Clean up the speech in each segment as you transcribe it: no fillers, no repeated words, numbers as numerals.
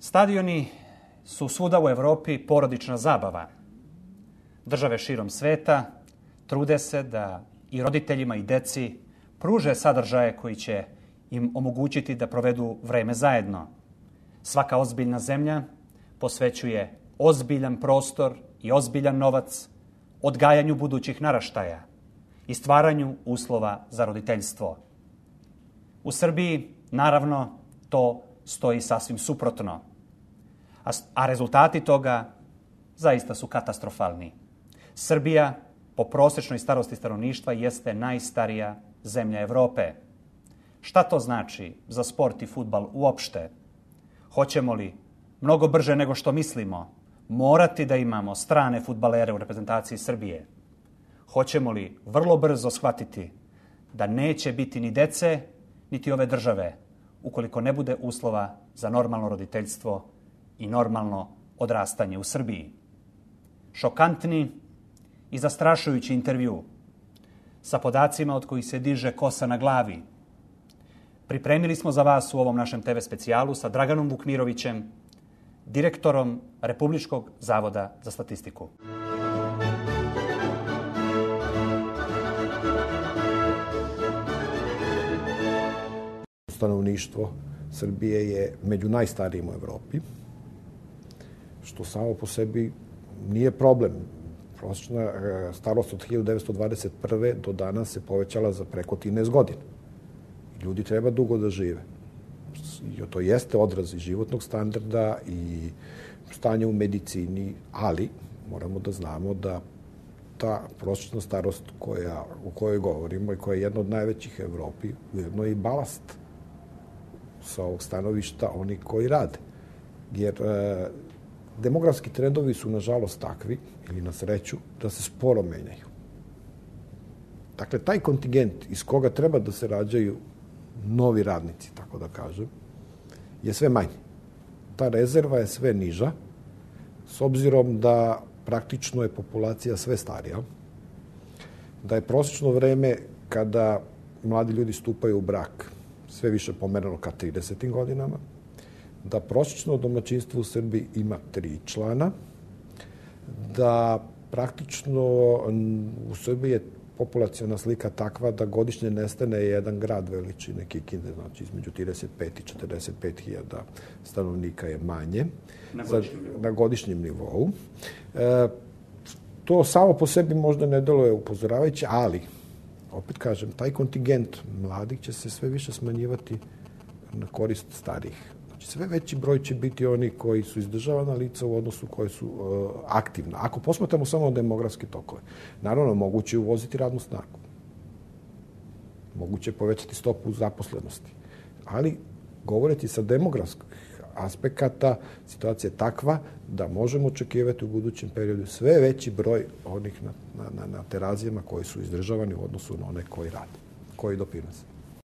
Stadioni su svuda u Evropi porodična zabava. Države širom sveta trude se da i roditeljima i deci pruže sadržaje koji će im omogućiti da provedu vreme zajedno. Svaka ozbiljna zemlja posvećuje ozbiljan prostor i ozbiljan novac odgajanju budućih naraštaja i stvaranju uslova za roditeljstvo. U Srbiji, naravno, to stoji sasvim suprotno. A rezultati toga zaista su katastrofalni. Srbija po prosječnoj starosti stanovništva jeste najstarija zemlja Evrope. Šta to znači za sport i fudbal uopšte? Hoćemo li mnogo brže nego što mislimo morati da imamo strane fudbalere u reprezentaciji Srbije? Hoćemo li vrlo brzo shvatiti da neće biti ni dece, niti ove države ukoliko ne bude uslova za normalno roditeljstvo i normalno odrastanje u Srbiji? Šokantni i zastrašujući intervju sa podacima od kojih se diže kosa na glavi pripremili smo za vas u ovom našem TV specijalu sa Draganom Vukmirovićem, direktorom Republičkog zavoda za statistiku. Stanovništvo Srbije je među najstarijim u Evropi, što samo po sebi nije problem. Prosječna starost od 1921. do danas se povećala za preko 13 godina. Ljudi treba dugo da žive. I to jeste odraz i životnog standarda i stanja u medicini, ali moramo da znamo da ta prosječna starost o kojoj govorimo i koja je jedna od najvećih u Evropi, ujedno je i balast sa ovog stanovišta oni koji rade. Jer demografski trendovi su, nažalost, takvi, ili na sreću, da se sporo menjaju. Dakle, taj kontingent iz koga treba da se rađaju novi radnici, tako da kažem, je sve manji. Ta rezerva je sve niža, s obzirom da praktično je populacija sve starija, da je prosječno vreme kada mladi ljudi stupaju u brak sve više pomerano ka 30. godinama, da prosječno domaćinstvo u Srbiji ima 3 člana, da praktično u Srbiji je populaciona slika takva da godišnje nestane jedan grad veličine Kikinde, znači između 35 i 45 hiljada stanovnika je manje na godišnjem nivou. To samo po sebi možda ne deluje upozoravajuće, ali, opet kažem, taj kontingent mladih će se sve više smanjivati na korist starijih. Znači, sve veći broj će biti oni koji su izdržavana lica u odnosu koji su aktivna. Ako posmatramo samo demografske tokove, naravno, moguće je uvoziti radnu snagu. Moguće je povećati stopu zaposlenosti. Ali, govoreći sa demografskih aspekata, situacija je takva da možemo očekivati u budućem periodu sve veći broj onih na terazijama koji su izdržavani u odnosu na one koji rade, koji doprinose.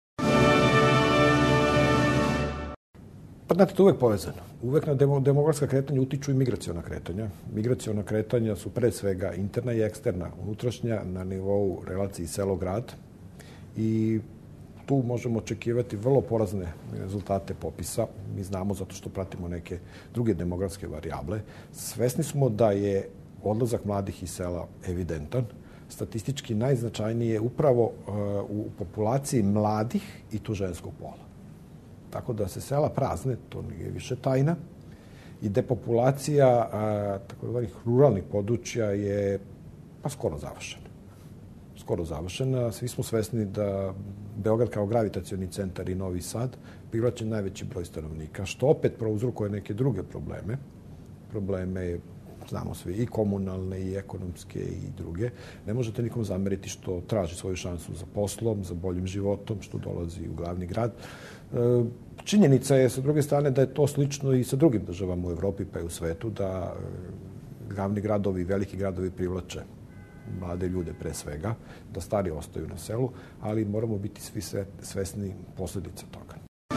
Pa znate, to je uvek povezano. Uvek na demografska kretanja utiču i migraciona kretanja. Migraciona kretanja su pre svega interna i eksterna, unutrašnja na nivou relacije selo-grad. I tu možemo očekivati vrlo porazne rezultate popisa. Mi znamo zato što pratimo neke druge demografske varijable. Svesni smo da je odlazak mladih iz sela evidentan. Statistički najznačajnije upravo u populaciji mladih i tu ženskog pola. Tako da se sela prazne, to nije više tajna. I depopulacija takozvanih ruralnih područja je skoro završena. Skoro završena. Svi smo svesni da Beograd kao gravitacioni centar i Novi Sad privlače najveći broj stanovnika, što opet prouzrokuje neke druge probleme. Probleme, znamo svi, i komunalne, i ekonomske, i druge. Ne možete nikom zameriti što traži svoju šansu za poslom, za boljim životom, što dolazi u glavni grad. Činjenica je, sa druge strane, da je to slično i sa drugim državama u Evropi pa i u svetu, da glavni gradovi, veliki gradovi privlače mlade ljude pre svega, da stari ostaju na selu, ali moramo biti svi svesni posledica toga.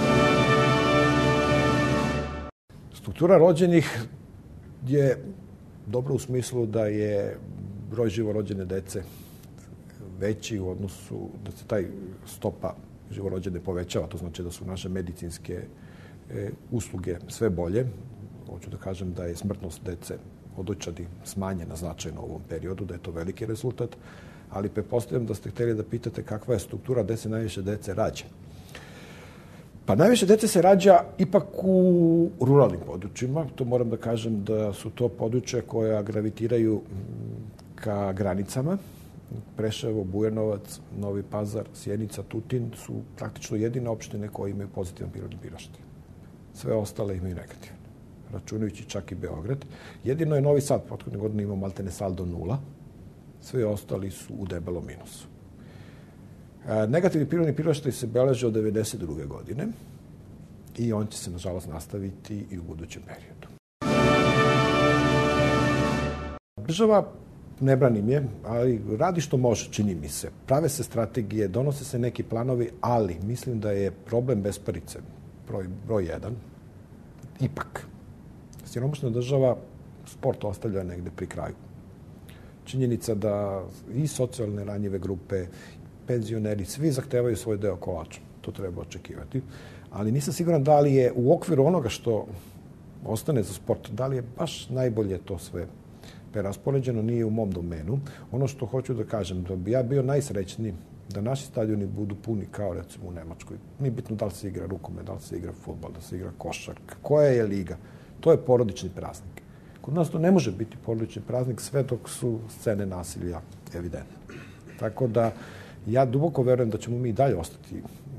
Struktura rođenih je dobro u smislu da je broj živorođene dece veći u odnosu, da se taj stopa živorođene povećava. To znači da su naše medicinske usluge sve bolje. Hoću da kažem da je smrtnost dece od očadi smanjena značajno u ovom periodu, da je to veliki rezultat, ali pretpostavljam da ste htjeli da pitate kakva je struktura gde se najviše dece rađa. Pa najviše dece se rađa ipak u ruralnim područjima. To moram da kažem da su to područja koja gravitiraju ka granicama. Preševo, Bujanovac, Novi Pazar, Sjenica, Tutin su praktično jedine opštine koje imaju pozitivan prirodni priraštaj. Sve ostale imaju negativan, računajući čak i Beograd. Jedino je Novi Sad, prethodne godine imao maltene saldo 0, sve ostali su u debelom minusu. Negativni prirodni priraštaj se beleže od 1992. godine i on će se, nažalost, nastaviti i u budućem periodu. Država, ne branim je, ali radi što može, čini mi se. Prave se strategije, donose se neki planovi, ali mislim da je problem besparice broj 1. Ipak, siromašna država sport ostavlja negde pri kraju. Činjenica da i socijalne ranjive grupe, penzioneri, svi zahtevaju svoj deo kolača. To treba očekivati. Ali nisam siguran da li je u okviru onoga što ostane za sport, da li je baš najbolje to sve preraspoređeno, nije u mom domenu. Ono što hoću da kažem, da bi ja bio najsrećniji da naši stadioni budu puni kao recimo u Nemačkoj. Nije bitno da li se igra rukomet, da li se igra fudbal, da se igra košarka. Koja je liga? To je porodični praznik. Kod nas to ne može biti porodični praznik sve dok su scene nasilja evidentne. Tako da ja duboko verujem da ćemo mi i dalje ostati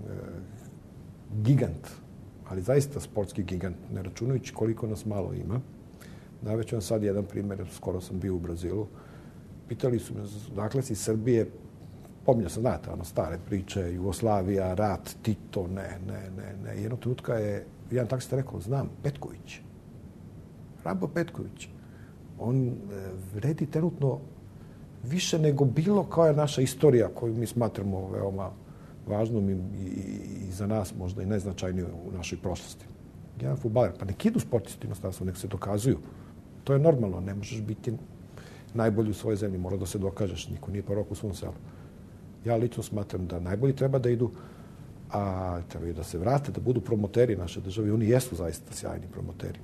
gigant, ali zaista sportski gigant, ne računajući koliko nas malo ima. Navešću vam sad jedan primjer, skoro sam bio u Brazilu. Pitali su me, dakle si iz Srbije, pominjao sam, znate, stare priče, Jugoslavija, rat, Tito, ne. Jednog trenutka je jedan taksista rekao, znam, Petković. Rabo Petković. On vredi trenutno više nego bilo koja je naša istorija koju mi smatramo veoma važnom i za nas možda i najznačajniju u našoj prošlosti. Jedan fudbaler, pa nek idu sportisti inostavno, nek se dokazuju. To je normalno, ne možeš biti najbolji u svojoj zemlji, mora da se dokažeš, niko nije porok u svom selu. Ja lično smatram da najbolji treba da idu, a trebaju da se vrate, da budu promoteri naše države i oni jesu zaista sjajni promoteri.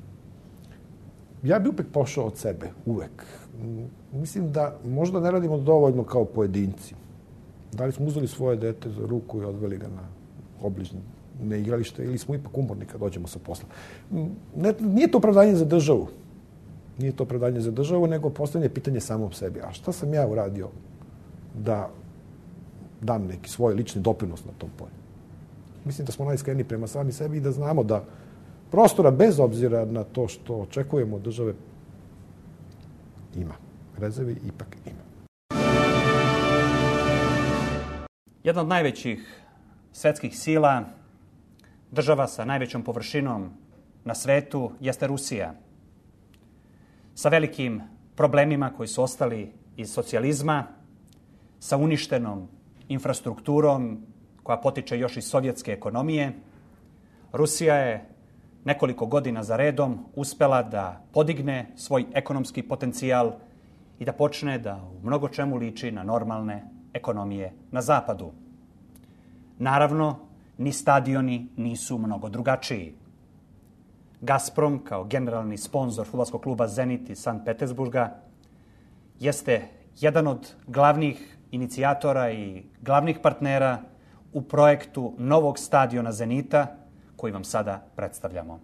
Ja bih uvek pošao od sebe, uvek. Mislim da možda ne radimo dovoljno kao pojedinci. Da li smo uzeli svoje dete za ruku i odveli ga na obližnje igralište ili smo ipak umorni kad dođemo sa posla. Nije to opravdanje za državu. Nije to opravdanje za državu, nego postavljanje pitanje samom sebi. A šta sam ja uradio da dam neki svoj lični doprinos na tom polju? Mislim da smo najiskreniji prema sami sebi i da znamo da prostora, bez obzira na to što očekujemo od države, ima. Rezervi ipak ima. Jedna od najvećih svetskih sila, država sa najvećom površinom na svetu, jeste Rusija. Sa velikim problemima koji su ostali iz socijalizma, sa uništenom infrastrukturom koja potiče još iz sovjetske ekonomije, Rusija je nekoliko godina za redom uspela da podigne svoj ekonomski potencijal i da počne da u mnogo čemu liči na normalne ekonomije na zapadu. Naravno, ni stadioni nisu mnogo drugačiji. Gazprom, kao generalni sponzor fudbalskog kluba Zenit iz Sankt Petersburga, jeste jedan od glavnih inicijatora i glavnih partnera u projektu novog stadiona Zenita, koji vam sada predstavljamo.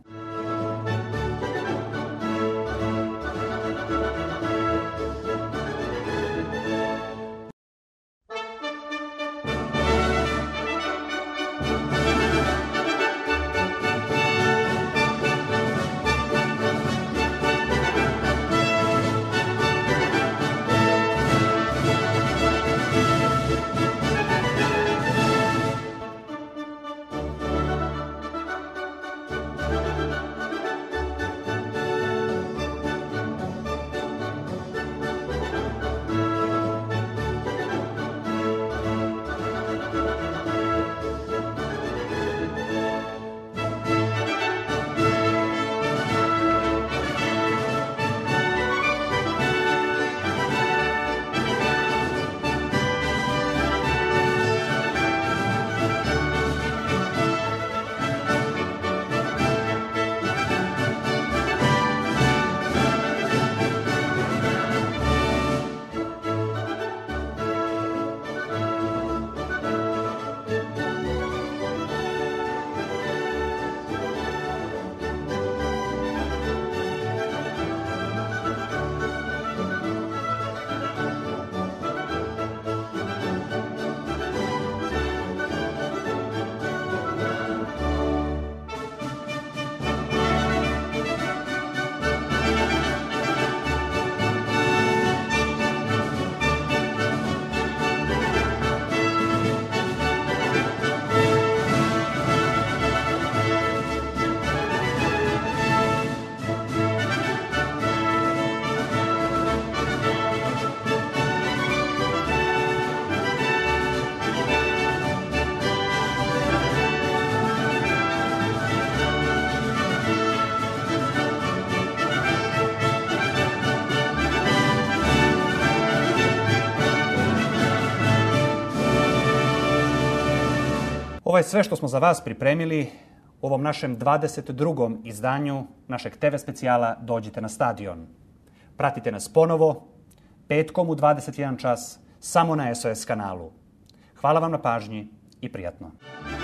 Ovo je sve što smo za vas pripremili u ovom našem 22. izdanju našeg TV specijala Dođite na stadion. Pratite nas ponovo, petkom u 21 čas, samo na SOS kanalu. Hvala vam na pažnji i prijatno.